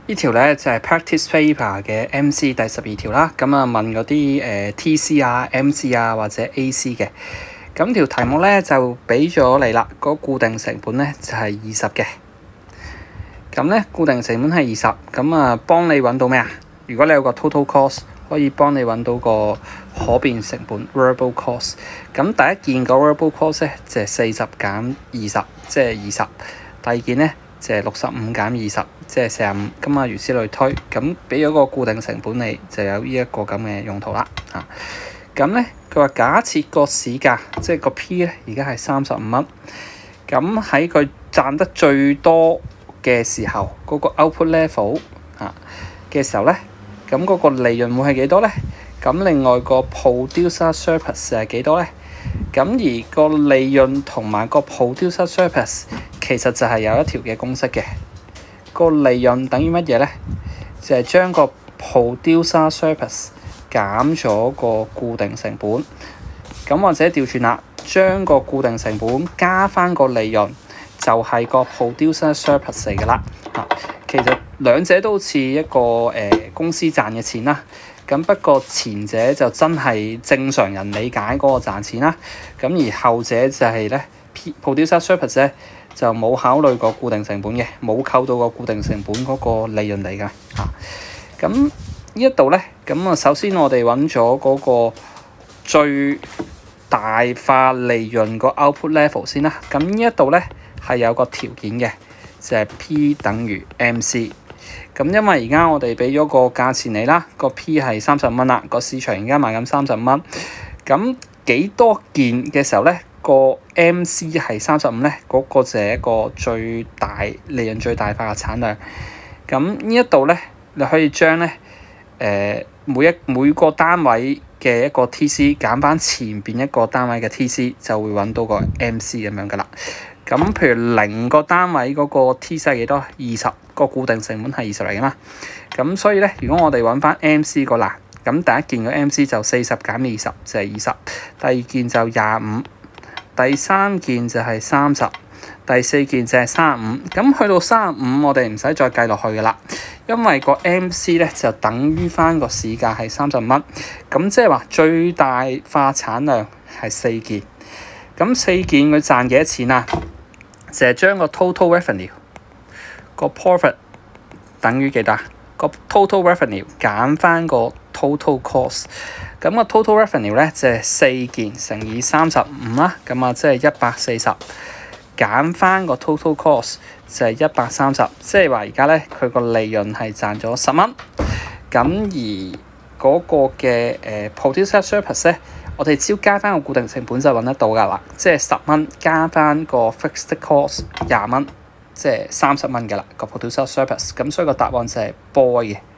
呢條咧就係 practice paper 嘅 MC 第12條啦。咁啊問嗰啲TC 啊、MC 啊或者 AC 嘅。咁條題目咧就俾咗你啦，個固定成本咧就係20嘅。咁咧固定成本係20，咁啊幫你揾到咩啊？如果你有個 total cost， 可以幫你揾到個可變成本 variable cost。咁第一件個 variable cost 咧就係40減20，即係20。第二件咧就係65減20，即係45。咁啊如此類推，咁俾咗個固定成本你，就有呢一個咁嘅用途啦。咁咧佢話假設個市價即係個 P 咧而家係35蚊，咁喺佢賺得最多嘅時候，嗰個 output level 嘅時候咧，咁嗰個利潤會係幾多咧？咁另外個 producer surplus 係幾多咧？咁而個利潤同埋個 producer surplus 其實就係有一條嘅公式嘅。個利潤等於乜嘢咧？就係將個 producer surplus 減咗個固定成本。咁或者調轉啦，將個固定成本加翻個利潤，就係個 producer surplus 嚟㗎啦。其實兩者都好似一個公司賺嘅錢啦。咁不過前者就真係正常人理解嗰個賺錢啦。咁而後者就係咧 producer surplus 咧就冇考慮過固定成本嘅，冇扣到個固定成本嗰個利潤嚟㗎。咁呢一度咧，咁啊首先我哋揾咗嗰個最大化利潤個 output level 先啦。咁呢一度咧係有個條件嘅，就係 P 等於 MC。咁因為而家我哋俾咗個價錢你啦，個 P 係30蚊啦，個市場而家賣緊30蚊。咁幾多件嘅時候咧，個 MC 係35咧，嗰個就係一個最大利潤最大化嘅產量。咁呢一度咧，你可以將咧每個單位嘅一個 TC 減翻前邊一個單位嘅 TC， 就會揾到個 MC 咁樣噶啦。咁譬如0個單位嗰個 TC 係幾多？20，個固定成本係20嚟噶嘛。咁所以咧，如果我哋揾翻 MC 個啦，咁第一件個 MC 就40減20就係20，第二件就25，第三件就係30，第四件就係35。咁去到35，我哋唔使再計落去噶啦，因為個 MC 咧就等於翻個市價係30蚊。咁即係話最大化產量係4件。咁4件佢賺幾多錢啊？就係將個 total revenue 個 profit 等於幾多？個 total revenue 減翻個 total cost。咁個 total revenue 咧就係4件乘以35啦。咁啊即係140，減翻個 total cost 就係130。即係話而家咧佢個利潤係賺咗10蚊。咁而嗰個嘅producer surplus 咧，我哋只要加翻個固定成本就揾得到㗎啦。即係10蚊加翻個 fixed cost 20蚊，即係30蚊㗎啦個 producer surplus。咁所以個答案就係 boy 嘅。